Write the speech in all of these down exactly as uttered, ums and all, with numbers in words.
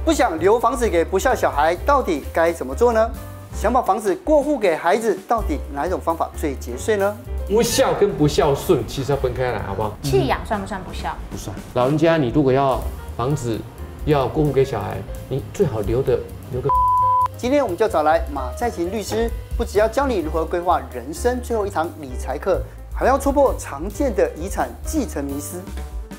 不想留房子给不孝小孩，到底该怎么做呢？想把房子过户给孩子，到底哪一种方法最节税呢？ 不孝跟不孝顺其实要分开来，好不好？ 弃养算不算不孝？ 不算。老人家，你如果要房子要过户给小孩，你最好留的留个。 今天我们就找来马在勤律师，不只要教你如何规划人生最后一堂理财课，还要戳破常见的遗产继承迷思。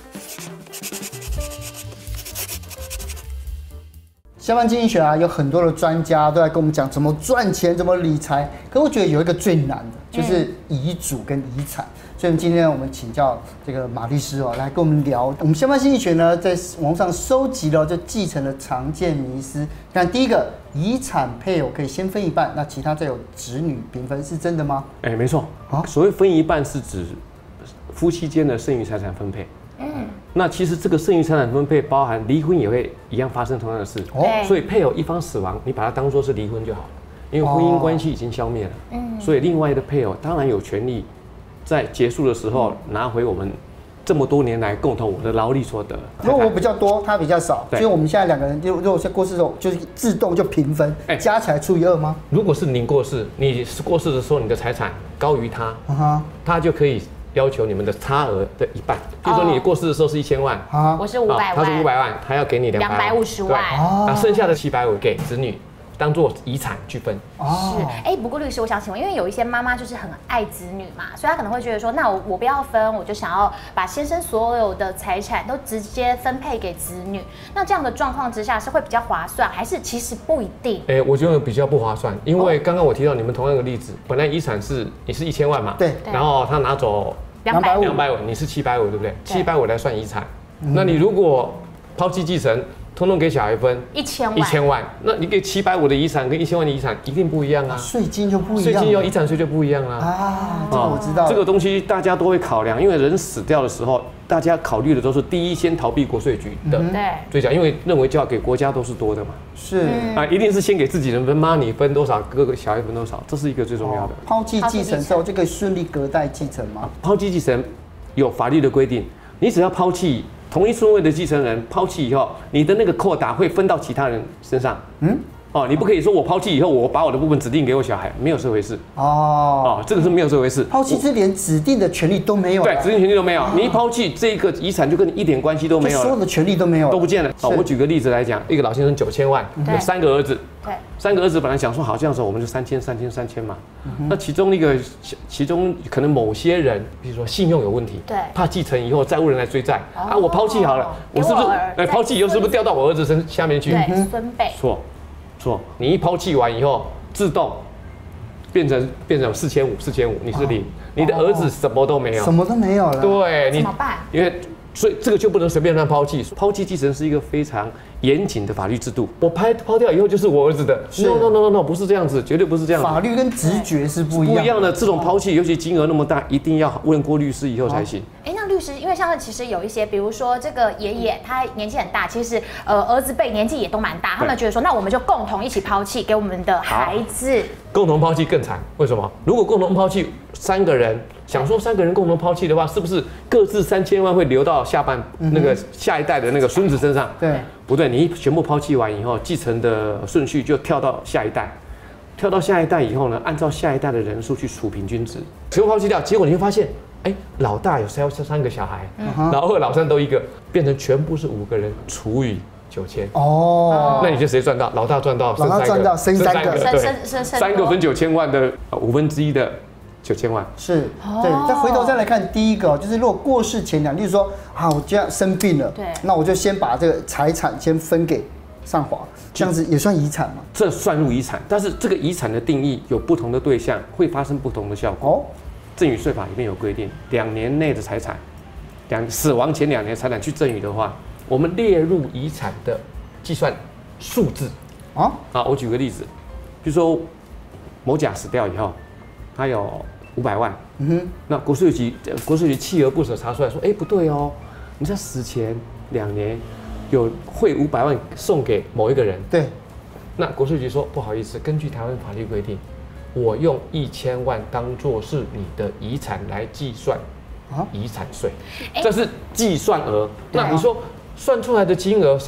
下班经济学啊，有很多的专家都在跟我们讲怎么赚钱、怎么理财。可我觉得有一个最难的，就是遗嘱跟遗产。所以今天我们请教这个马律师哦，来跟我们聊。我们下班经济学呢，在网上收集了这继承的常见迷思。看第一个，遗产配偶可以先分一半，那其他再由子女平分，是真的吗？ 哎，没错。啊，所谓分一半是指夫妻间的剩余财产分配。嗯，那其实这个剩余财产分配包含离婚也会一样发生同样的事，哦，所以配偶一方死亡，你把它当作是离婚就好了，因为婚姻关系已经消灭了，嗯，所以另外的配偶当然有权利在结束的时候拿回我们这么多年来共同我的劳力所得。 如果我比较多，他比较少，所以我们现在两个人就如果在过世的时候，就是自动就平分，哎，加起来除以二吗？ 如果是您过世，你是过世的时候你的财产高于他，啊，他就可以要求你们的差额的一半，比如说你过世的时候是一千万， 我是五百万， 他是五百万，他要给你两百五十万， 那剩下的七百五给子女当做遗产去分。 是，哎，不过律师，我想请问，因为有一些妈妈就是很爱子女嘛，所以她可能会觉得说，那我我不要分，我就想要把先生所有的财产都直接分配给子女。那这样的状况之下是会比较划算，还是其实不一定？ 哎，我觉得比较不划算，因为刚刚我提到你们同样的例子，本来遗产是你是一千万嘛， 对， 然后他拿走两百五， 两百五，你是七百五，对不对？七百五来算遗产，那你如果抛弃继承，通通给小孩分一千万， 一千万，那你给七百五的遗产跟一千万的遗产一定不一样啊， 税金就不一样， 税金要遗产税就不一样啊。 啊，这个我知道。 这个东西大家都会考量，因为人死掉的时候，大家考虑的都是第一先逃避国税局的追缴，因为认为交给国家都是多的嘛。 是啊，一定是先给自己人分，妈你分多少，各个小孩分多少，这是一个最重要的。 抛弃继承之后就可以顺利隔代继承吗？ 抛弃继承有法律的规定，你只要抛弃同一顺位的继承人，抛弃以后，你的那个扣打会分到其他人身上。嗯，哦，你不可以说我抛弃以后，我把我的部分指定给我小孩，没有这回事。哦，哦，这个是没有这回事。 抛弃是连指定的权利都没有。 对，指定权利都没有。你一抛弃这个遗产，就跟你一点关系都没有了， 所有的权利都没有， 都不见了。哦，我举个例子来讲，一个老先生九千万，有三个儿子。 对， 三个儿子本来想说好，这样子我们就三千、三千、三千嘛。那其中一个，其中可能某些人，比如说信用有问题， 对， 怕继承以后债务人来追债啊，我抛弃好了，我是不是哎抛弃以后是不是掉到我儿子身下面去？ 对，孙辈。 错，错，你一抛弃完以后，自动变成变成四千五、四千五，你是零，你的儿子什么都没有， 什么都没有了。 对， 怎么办？ 因为。所以这个就不能随便乱抛弃，抛弃继承是一个非常严谨的法律制度。我拍抛掉以后就是我儿子的 ，no no no no no， 不是这样子，绝对不是这样子。 法律跟直觉是不一样的。 不一样的这种抛弃，尤其金额那么大，一定要问过律师以后才行。 哎，那律师，因为像其实有一些，比如说这个爷爷他年纪很大，其实呃儿子辈年纪也都蛮大，他们觉得说，那我们就共同一起抛弃给我们的孩子。 共同抛弃更惨，为什么？如果共同抛弃三个人。想说三个人共同抛弃的话，是不是各自三千万会流到下半那个下一代的那个孙子身上？ 对， 不对，你一全部抛弃完以后，继承的顺序就跳到下一代，跳到下一代以后呢，按照下一代的人数去除平均值，全部抛弃掉，结果你会发现，哎，老大有三三个小孩，老二、老三都一个，变成全部是五个人除以九千。哦，那你就谁赚到？老大赚到， 老大赚到，生三个， 对， 三个分九千万的五分之一的。九千万是，对。再回头再来看第一个，就是如果过世前两，例如说，啊，我这样生病了， 对， 那我就先把这个财产先分给上华，这样子也算遗产吗？ 这算入遗产，但是这个遗产的定义有不同的对象，会发生不同的效果。哦，赠与税法里面有规定，两年内的财产，两死亡前两年财产去赠与的话，我们列入遗产的计算数字。啊，好，我举个例子，比如说某甲死掉以后，他有五百万，嗯哼，那国税局国税局锲而不舍查出来说，哎，不对哦，你在死前两年有汇五百万送给某一个人， 对， 那国税局说不好意思，根据台湾法律规定，我用一千万当做是你的遗产来计算遗产税，这是计算额。那你说算出来的金额谁付？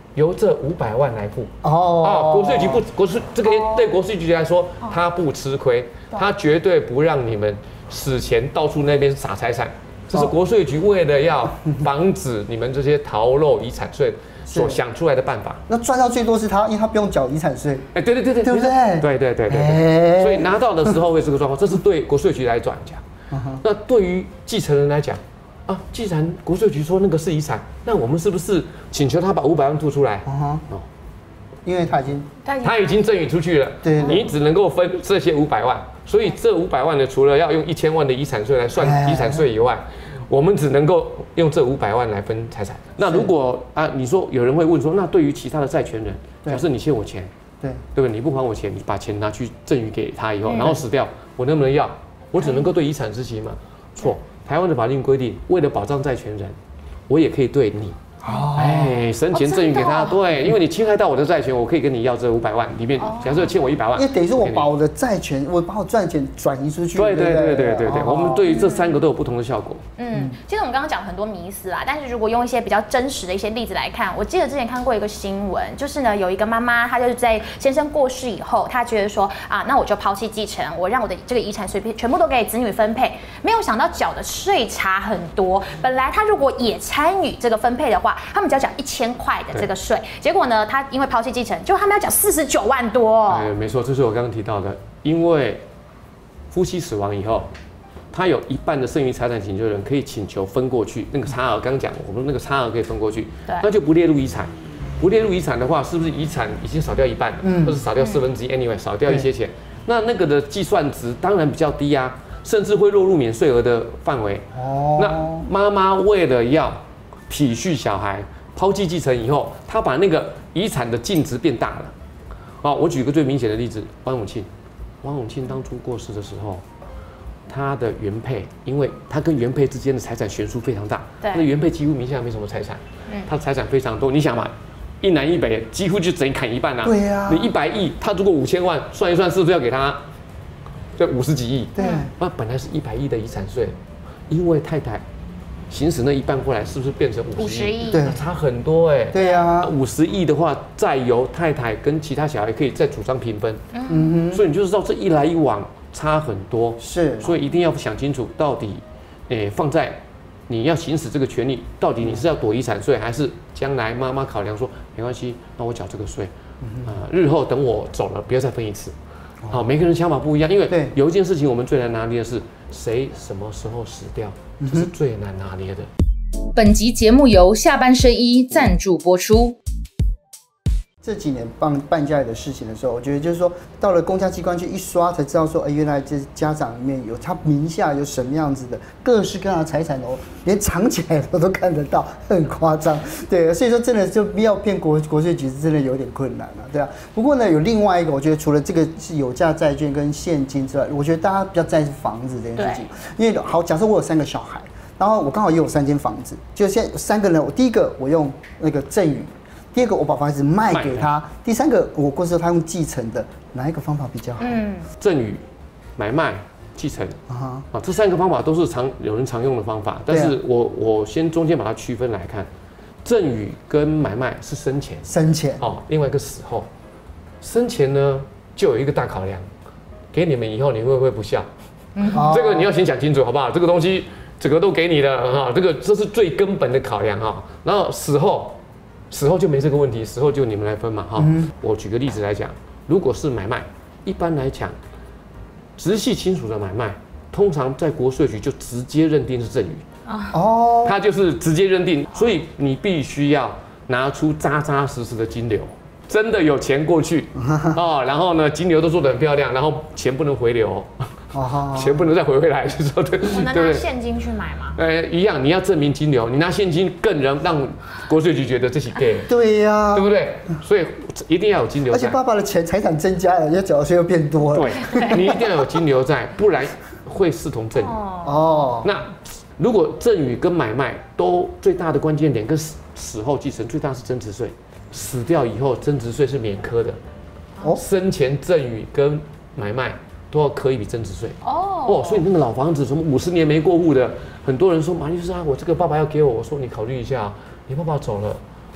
由这五百万来付。 哦， 啊，国税局不国税这个对国税局来说，他不吃亏，他绝对不让你们死前到处那边撒财产。这是国税局为了要防止你们这些逃漏遗产税所想出来的办法。 那赚到最多是他，因为他不用缴遗产税。 哎，对对对对， 对不对？ 对对对对对。所以拿到的时候会这个状况，这是对国税局来讲。那对于继承人来讲，啊，既然国税局说那个是遗产，那我们是不是请求他把五百万吐出来？哦， 因为他已经他已经赠与出去了， 对， 你只能够分这些五百万，所以这五百万呢，除了要用一千万的遗产税来算遗产税以外，我们只能够用这五百万来分财产。那如果啊，你说有人会问说，那对于其他的债权人，假设你欠我钱， 对， 对不对？你不还我钱，你把钱拿去赠与给他以后，然后死掉，我能不能要？我只能够对遗产执行嘛？错，台湾的法令规定，为了保障债权人，我也可以对你。哦，哎，生前赠与给他，对，因为你侵害到我的债权，我可以跟你要这五百万里面，假设欠我一百万， 因为等于说我把我的债权，我把我赚钱转移出去。 对对对对对对，我们对于这三个都有不同的效果。 嗯，其实我们刚刚讲了很多迷思啦，但是如果用一些比较真实的一些例子来看，我记得之前看过一个新闻，就是呢有一个妈妈，她就是在先生过世以后，她觉得说啊，那我就抛弃继承，我让我的这个遗产税全部都给子女分配，没有想到缴的税差很多。本来她如果也参与这个分配的话，他们只要缴一千块的这个税，结果呢，他因为抛弃继承，结果他们要缴四十九万多。 哎，没错，这是我刚刚提到的，因为夫妻死亡以后，他有一半的剩余财产请求人可以请求分过去，那个差额刚刚讲，我们那个差额可以分过去，那就不列入遗产。不列入遗产的话，是不是遗产已经少掉一半了，嗯、或者少掉四分之一 ？Anyway， 少掉一些钱，那那个的计算值当然比较低啊，甚至会落入免税额的范围。哦，那妈妈为了要体恤小孩，抛弃继承以后，他把那个遗产的净值变大了。啊，我举个最明显的例子，王永庆。王永庆当初过世的时候，他的原配，因为他跟原配之间的财产悬殊非常大，那原配几乎名下没什么财产，嗯、他财产非常多。你想嘛，一南一北，几乎就整砍一半啊。 对呀、啊。 你一百亿，他如果五千万，算一算是不是要给他，就五十几亿？ 对。 那本来是一百亿的遗产税，因为太太行使那一半过来，是不是变成五十亿？ 对， 差很多哎、欸。 对呀、啊， 五十亿的话，再由太太跟其他小孩可以再主张平分。嗯哼，所以你就知道这一来一往差很多。 是， 所以一定要想清楚，到底，诶、欸，放在你要行使这个权利，到底你是要躲遗产税，还是将来妈妈考量说没关系，那我缴这个税，啊、呃，日后等我走了，不要再分一次。好，每个人想法不一样，因为有一件事情我们最难拿捏的是谁什么时候死掉，这是最难拿捏的。 本集节目由下半身衣赞助播出。 这几年办办家里的事情的时候，我觉得就是说，到了公家机关去一刷，才知道说，哎，原来这家长里面有他名下有什么样子的各式各样的财产哦，连藏起来的都看得到，很夸张。对，所以说真的就要骗国国税局是真的有点困难了，对啊。不过呢，有另外一个，我觉得除了这个是有价债券跟现金之外，我觉得大家比较在意是房子这件事情。因为好，假设我有三个小孩，然后我刚好也有三间房子，就现在三个人，我第一个我用那个赠与。第二个我把房子卖给他，第三个我过世后他用继承的，哪一个方法比较好？嗯， 赠与、买卖、继承啊，啊，这三个方法都是常有人常用的方法，但是我我先中间把它区分来看，赠与跟买卖是生前， 生前哦，另外一个死后，生前呢就有一个大考量，给你们以后你会不会不孝？嗯，这个你要先想清楚好不好？这个东西整个都给你的哈，这个这是最根本的考量哈，然后死后。死后就没这个问题，死后就你们来分嘛哈。嗯、我举个例子来讲，如果是买卖，一般来讲，直系亲属的买卖，通常在国税局就直接认定是赠与。哦，他就是直接认定，所以你必须要拿出扎扎实实的金流，真的有钱过去哦，然后呢，金流都做得很漂亮，然后钱不能回流。哦，钱不能再回回来，就说对， 我能拿现金去买吗？ 呃，一样，你要证明金流，你拿现金更能让国税局觉得这是 gay。 对呀、啊， 对不对？所以一定要有金流在。 而且爸爸的钱财产增加了，要缴的税又变多了。 对，你一定要有金流在，不然会视同赠与。哦，那如果赠与跟买卖都最大的关键点跟死死后继承最大是增值税，死掉以后增值税是免科的。哦，生前赠与跟买卖。都要科一笔增值税哦哦，所以那个老房子什么五十年没过户的，很多人说马律师啊，我这个爸爸要给我，我说你考虑一下，你爸爸走了，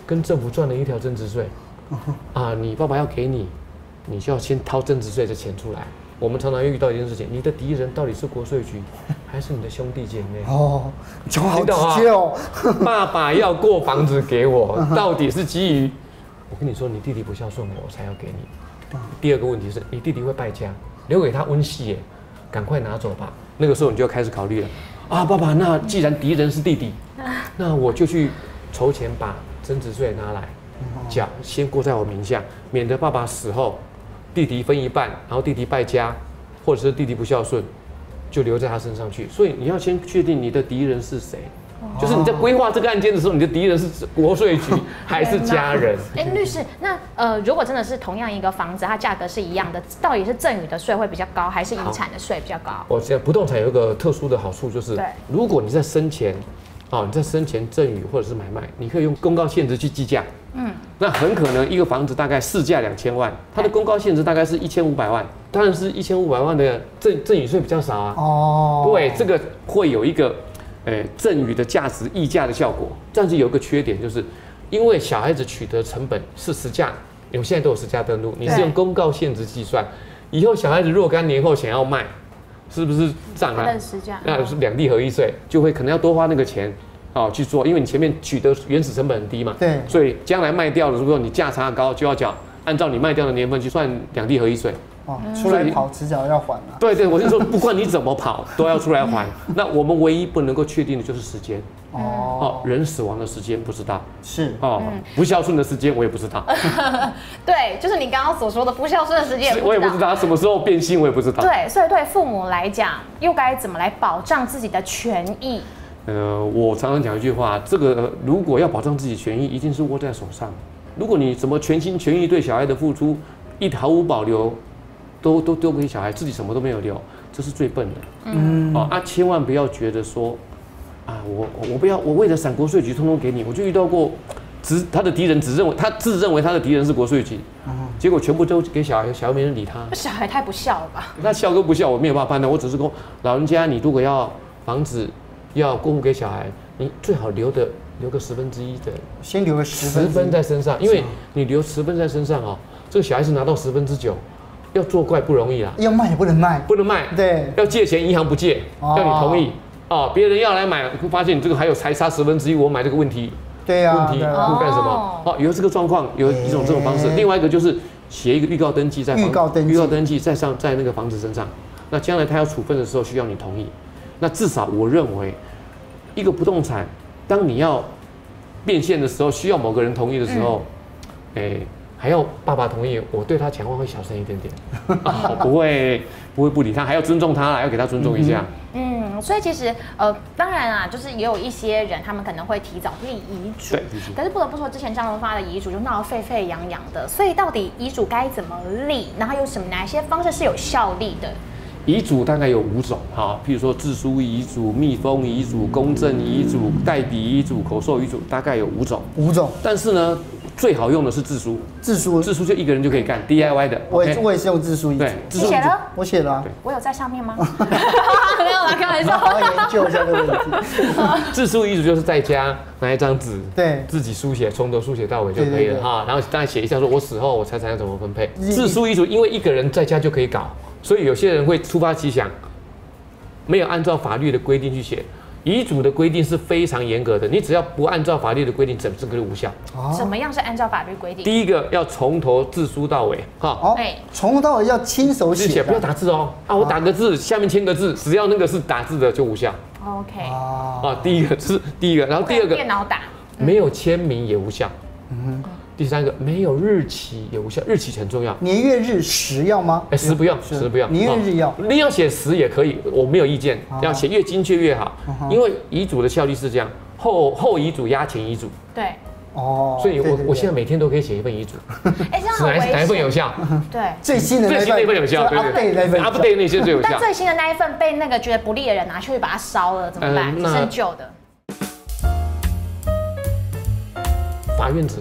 跟政府赚了一条增值税，啊，你爸爸要给你，你就要先掏增值税的钱出来。我们常常遇到一件事情，你的敌人到底是国税局，还是你的兄弟姐妹？ 哦，讲好直接哦。 爸爸要过房子给我，到底是基于我跟你说，你弟弟不孝顺我，我才要给你。第二个问题是你弟弟会败家，留给他温系耶，赶快拿走吧。那个时候你就要开始考虑了啊，爸爸，那既然敌人是弟弟，那我就去筹钱把增值税拿来缴，先过在我名下，免得爸爸死后。弟弟分一半，然后弟弟败家，或者是弟弟不孝顺，就留在他身上去。所以你要先确定你的敌人是谁，哦、就是你在规划这个案件的时候，你的敌人是国税局还是家人？ 哎，律师，那呃，如果真的是同样一个房子，它价格是一样的，到底是赠与的税会比较高，还是遗产的税比较高？ 我现在不动产有一个特殊的好处，就是如果你在生前，哦，你在生前赠与或者是买卖，你可以用公告限值去计价。嗯，那很可能一个房子大概市价两千万，它的公告限值大概是一千五百万，当然是一千五百万的赠赠与税比较少啊。哦，对，这个会有一个，呃，赠与的价值溢价的效果。但是有一个缺点，就是因为小孩子取得成本是实价，你们现在都有实价登录，你是用公告限值计算，以后小孩子若干年后想要卖，是不是涨啊？那是两地合一税，就会可能要多花那个钱。哦，去做，因为你前面取得原始成本很低嘛， 对， 所以将来卖掉的，如果你价差高，就要缴按照你卖掉的年份去算两地合一税。 哦，出来跑迟早要还啊。 对对，我是说，不管你怎么跑，都要出来还。那我们唯一不能够确定的就是时间。哦，哦，人死亡的时间不知道。 是。 哦，嗯、不孝顺的时间我也不知道。 对，就是你刚刚所说的不孝顺的时间， 我也不知道什么时候变心，我也不知道。 对，所以对父母来讲，又该怎么来保障自己的权益？ 呃，我常常讲一句话，这个如果要保障自己权益，一定是握在手上。如果你怎么全心全意对小孩的付出，一毫无保留，都都丢给小孩，自己什么都没有留，这是最笨的。嗯，哦啊，千万不要觉得说，啊，我我不要，我为了闪国税局，通通给你。我就遇到过，只他的敌人只认为他自认为他的敌人是国税局，嗯、结果全部都给小孩，小孩没人理他。 小孩太不孝了吧？ 那孝跟不孝，我没有办法判断。我只是说，老人家，你如果要防止。要过户给小孩，你最好留的留个十分之一的， 先留个十分十分在身上，因为你留十分在身上哦，这个小孩子拿到十分之九，要作怪不容易啦。 要卖也不能卖， 不能卖， 对， 要借钱银行不借，哦、要你同意哦。别人要来买，会发现你这个还有财差十分之一，我买这个问题， 对呀、啊， 问题不干什么？哦，有这个状况，有一种这种方式。另外一个就是写一个预告登记在预告登记， 预告登记在上在那个房子身上，那将来他要处分的时候需要你同意。那至少我认为。一个不动产，当你要变现的时候，需要某个人同意的时候，哎、嗯欸，还要爸爸同意，我对他讲话会小声一点点，啊、不会不会不理他，还要尊重他，要给他尊重一下。 嗯，所以其实呃，当然啊，就是也有一些人，他们可能会提早立遗嘱，可是不得不说，之前张荣发的遗嘱就闹得沸沸扬扬的，所以到底遗嘱该怎么立，然后有什么哪些方式是有效力的？ 遗嘱大概有五种哈，譬如说自书遗嘱、密封遗嘱、公证遗嘱、代笔遗嘱、口授遗嘱，大概有五种。 五种。但是呢，最好用的是自书。 自书， 自书就一个人就可以干 ，D I Y 的。 我也我也是用自书遗嘱。 对， 你写了？ 我写了、啊。 我有在上面吗？没有啦，开玩笑。 好好研究一下这个问题。 自书遗嘱就是在家拿一张纸， 对， 自己书写，从头书写到尾就可以了哈。然后当然写一下说，我死后我财产要怎么分配。自书遗嘱因为一个人在家就可以搞。所以有些人会突发奇想，没有按照法律的规定去写。遗嘱的规定是非常严格的，你只要不按照法律的规定，整这个就无效。 怎么样是按照法律规定？ 第一个要从头自书到尾，哈， 哦，从头到尾要亲手写， 不要打字哦。啊，我打个字，下面签个字，只要那个是打字的就无效。 OK。 啊，第一个是第一个，然后第二个电脑打， 没有签名也无效。嗯。第三个没有日期也无效，日期很重要。 年月日时要吗？ 哎，时不用，时不用。 年月日要， 你要写时也可以，我没有意见。要写越精确越好，因为遗嘱的效率是这样，后后遗嘱压前遗嘱。 对。 哦。 所以我我现在每天都可以写一份遗嘱。 哎，这样好危险。 哪一份有效？ 对。 最新的最新那份有效，对对对。update 那些最有效。 但最新的那一份被那个觉得不利的人拿去把它烧了，怎么办？只剩旧的。 法院只看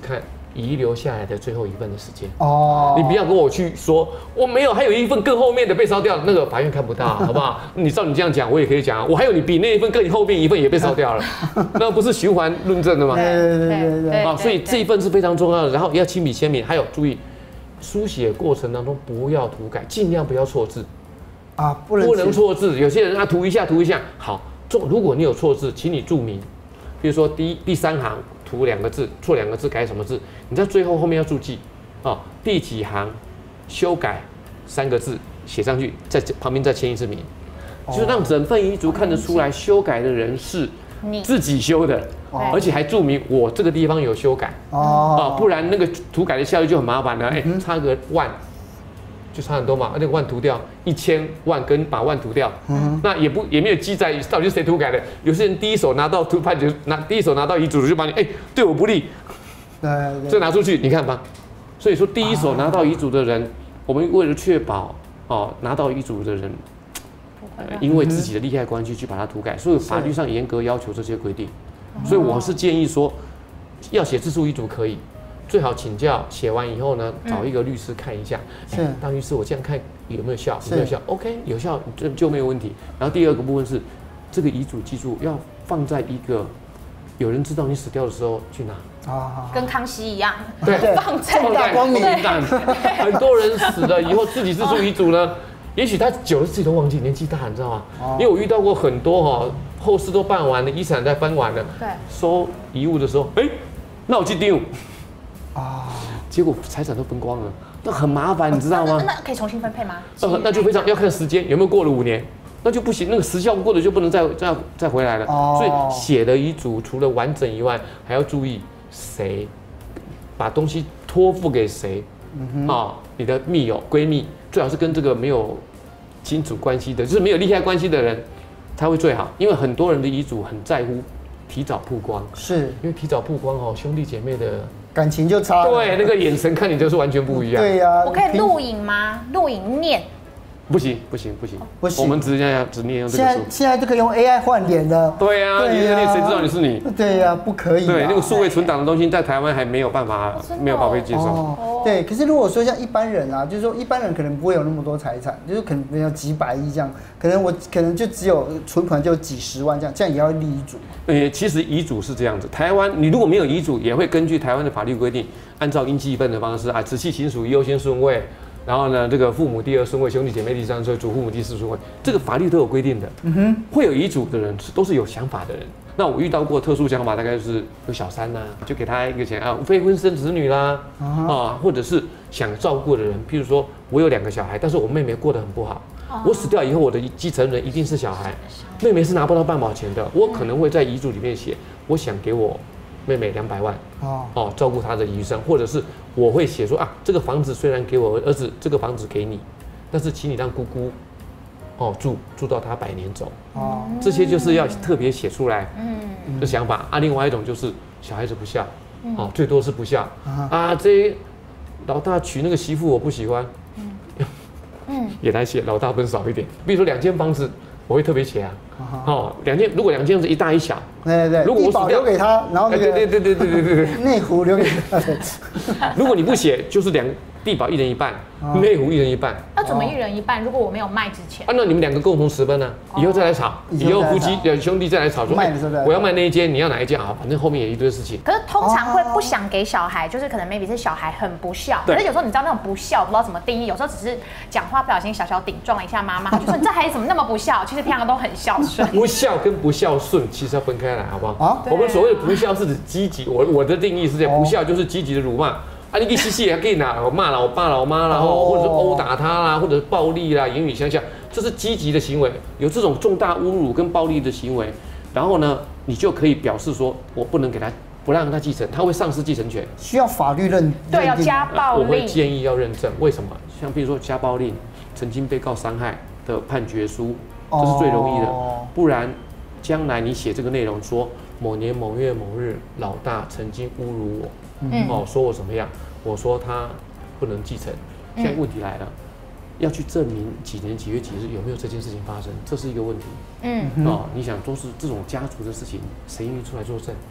遗留下来的最后一份的时间。 哦， 你不要跟我去说我没有，还有一份更后面的被烧掉，那个法院看不到，好不好？你照你这样讲，我也可以讲，我还有你比那一份更后面一份也被烧掉了，那不是循环论证的吗？ 对对对对对。 啊，所以这一份是非常重要的，然后要亲笔签名，还有注意，书写过程当中不要涂改，尽量不要错字啊，不能不能错字。有些人啊涂一下涂一下，好，做如果你有错字，请你注明，比如说第一第三行涂两个字，错两个字改什么字，你在最后后面要注记啊，第几行修改三个字写上去，在旁边再签一次名，就让整份遗嘱看得出来修改的人是自己修的。而且还注明我这个地方有修改哦，不然那个涂改的效率就很麻烦了。哎，差个万就差很多嘛，那个万涂掉一千万跟把万涂掉，那也不也没有记载到底是谁涂改的。有些人第一手拿到涂判决，拿第一手拿到遗嘱就把你哎对我不利，这拿出去你看吧。所以说第一手拿到遗嘱的人，我们为了确保哦拿到遗嘱的人，因为自己的利害关系去把它涂改，所以法律上严格要求这些规定。所以我是建议说，要写自诉遗嘱可以，最好请教写完以后呢，找一个律师看一下。是，当律师我这样看有没有效？有没有效 ？OK， 有效就就没有问题。然后第二个部分是，这个遗嘱记住要放在一个有人知道你死掉的时候去拿。 啊，跟康熙一样， 对， 放在大光明。 很多人死了以后自己自诉遗嘱呢，也许他久了自己都忘记，年纪大，你知道吗？因为我遇到过很多哈。后事都办完了，遗产再分完了，对，收遗物的时候，哎、欸，那我去丢啊，结果财产都分光了，那很麻烦，你知道吗？ 那, 那, 那可以重新分配吗？ 呃，那就非常要看时间有没有过了五年，那就不行，那个时效过了就不能再再再回来了。哦、所以写的遗嘱除了完整以外，还要注意谁把东西托付给谁，嗯、啊，你的密友、闺蜜，最好是跟这个没有亲属关系的，就是没有利害关系的人。才会最好，因为很多人的遗嘱很在乎提早曝光， 是因为提早曝光哦，兄弟姐妹的感情就差了， 对，那个眼神看你就是完全不一样。 对呀、啊， 我可以录影吗？录影念？ 不行不行不行不行， 我们直接只念用这个书。现在现在就可以用 A I 换脸了。 对呀、啊，你念谁知道你是你？ 对呀、啊，不可以、啊。 对，那个数位存档的东西在台湾还没有办法，哦、没有办法被接受。 哦，对，可是如果说像一般人啊，就是说一般人可能不会有那么多财产，就是可能没有几百亿这样，可能我可能就只有存款就几十万这样，这样也要立遗嘱。 呃，其实遗嘱是这样子，台湾你如果没有遗嘱，也会根据台湾的法律规定，按照应继分的方式啊，直系亲属优先顺位。然后呢，这个父母第二顺位，兄弟姐妹第三顺位，祖父母第四顺位，这个法律都有规定的。嗯哼，会有遗嘱的人都是有想法的人。那我遇到过特殊想法，大概就是有小三呐、啊，就给他一个钱啊，非婚生子女啦，啊，或者是想照顾的人，譬如说我有两个小孩，但是我妹妹过得很不好，我死掉以后，我的继承人一定是小孩，妹妹是拿不到半毛钱的，我可能会在遗嘱里面写，我想给我妹妹两百万，哦，哦，照顾她的余生，或者是我会写说啊，这个房子虽然给我儿子，这个房子给你，但是请你让姑姑，哦住住到她百年走，哦，这些就是要特别写出来，嗯，的想法啊。另外一种就是小孩子不孝，哦，最多是不孝，啊，这老大娶那个媳妇我不喜欢，嗯，也来写老大分少一点，比如说两间房子。我会特别写啊，哦，两间如果两间房子一大一小， 对对对，如果我留给他，然后那个对对对对对对对内湖留给他， 如果你不写，就是两地保一人一半，内湖一人一半。 那怎么一人一半？如果我没有卖之前， 啊，那你们两个共同十分呢？以后再来吵，以后夫妻兄弟再来吵说，我要卖那一间，你要哪一间啊？反正后面也一堆事情。 可是通常会不想给小孩，就是可能 maybe 是小孩很不孝，可是有时候你知道那种不孝不知道怎么定义，有时候只是讲话不小心小小顶撞了一下妈妈，他就说你这孩子怎么那么不孝？其实平常都很孝顺。 不孝跟不孝顺其实要分开来，好不好？啊，我们所谓的不孝是指积极，我我的定义是这样，不孝就是积极的辱骂。啊，你可以细细也可以拿骂老爸老妈啦，哦、或者是殴打他啦，或者是暴力啦，言语相向，这是积极的行为。有这种重大侮辱跟暴力的行为，然后呢，你就可以表示说，我不能给他，不让他继承，他会丧失继承权。 需要法律认对，要家暴令。 我会建议要认证，为什么？像比如说家暴令，曾经被告伤害的判决书，这是最容易的。哦、不然，将来你写这个内容说，某年某月某日，老大曾经侮辱我。嗯，哦，说我怎么样？我说他不能继承。现在问题来了，嗯、要去证明几年几月几日有没有这件事情发生，这是一个问题。嗯，哦，你想都是这种家族的事情，谁愿意出来作证？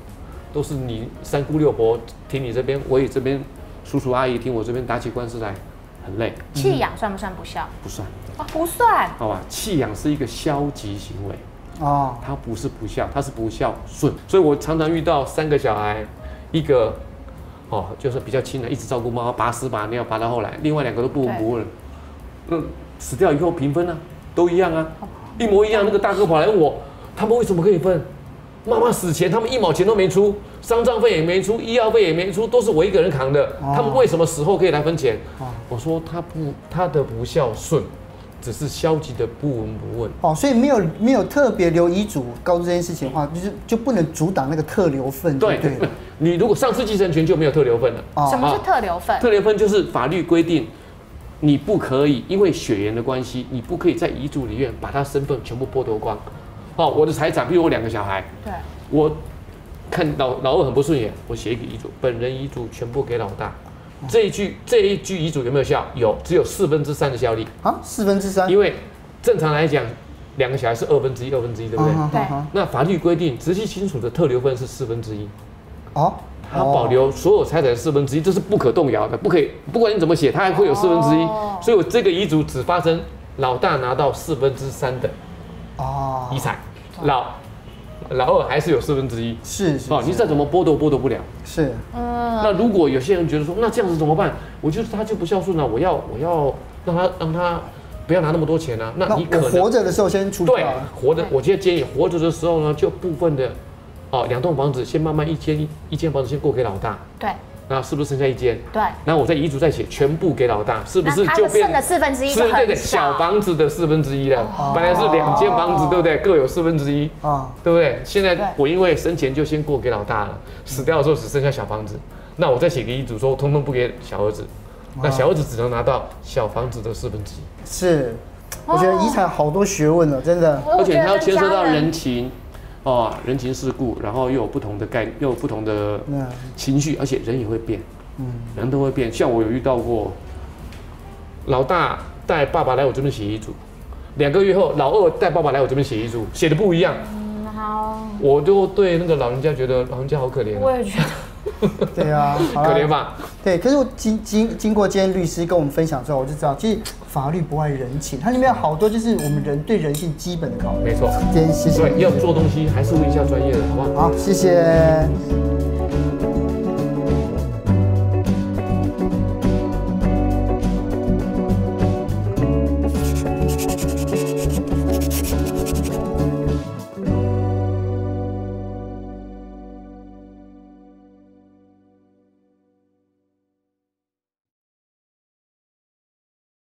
都是你三姑六婆听你这边，我也这边叔叔阿姨听我这边打起官司来，很累。 弃养算不算不孝？ 不算。 哦，不算。 好吧，弃养是一个消极行为。 哦， 他不是不孝，他是不孝顺。所以我常常遇到三个小孩，一个哦就是比较亲的，一直照顾妈妈，拔屎拔尿拔到后来，另外两个都不闻不问。那死掉以后平分啊，都一样啊，一模一样。那个大哥跑来问我，他们为什么可以分？妈妈死前他们一毛钱都没出，丧葬费也没出，医药费也没出，都是我一个人扛的。哦、他们为什么死后可以来分钱？哦、我说他不，他的不孝顺。只是消极的不闻不问哦，所以没有没有特别留遗嘱告知这件事情的话，就是就不能阻挡那个特留份。对对， 你如果丧失继承权就没有特留份了。 哦、什么是特留份？ 特留份就是法律规定，你不可以因为血缘的关系，你不可以在遗嘱里面把他身份全部剥夺光。哦，我的财产，比如我两个小孩， 对， 我看老老二很不顺眼，我写一个遗嘱，本人遗嘱全部给老大。这一句这一句遗嘱有没有效？有，只有四分之三的效力啊，四分之三。 因为正常来讲，两个小孩是二分之一，二分之一，对不对？ 对。 那法律规定，直系亲属的特留份是四分之一。 哦。 他保留所有财产的四分之一，这是不可动摇的，不可以，不管你怎么写，他还会有四分之一。所以我这个遗嘱只发生老大拿到四分之三的哦遗产，老。老二还是有四分之一， 是是哦，你再怎么剥夺剥夺不了， 是， 嗯。 那如果有些人觉得说，那这样子怎么办？我觉得他就不孝顺了，我要我要让他让他不要拿那么多钱啊。那你可能活着的时候先出掉。 对，活着，我今天建议活着的时候呢，就部分的哦两栋房子先慢慢一间一间房子先过给老大。 对。 那是不是剩下一间？ 对。 然后我在遗嘱再写全部给老大，是不是就变剩的四分之一？是对对，小房子的四分之一了。哦、本来是两间房子，对不对？各有四分之一，啊，对不对？现在我因为生前就先过给老大了，死掉的时候只剩下小房子，那我再写个遗嘱说，通通不给小儿子，那小儿子只能拿到小房子的四分之一。 是，我觉得遗产好多学问了，真的， 而且它要牵涉到人情。哦，人情世故，然后又有不同的概，又有不同的情绪，而且人也会变，嗯，人都会变。像我有遇到过，老大带爸爸来我这边写遗嘱，两个月后，老二带爸爸来我这边写遗嘱，写的不一样。嗯，好。我就对那个老人家觉得老人家好可怜、啊。 我也觉得。 对啊， 可怜吧？ 对，可是我经经经过今天律师跟我们分享之后，我就知道，其实法律不外人情，它里面有好多就是我们人对人性基本的考虑。 没错， 今天谢谢。 对，要做东西还是问一下专业的，好不好？ 好，谢谢。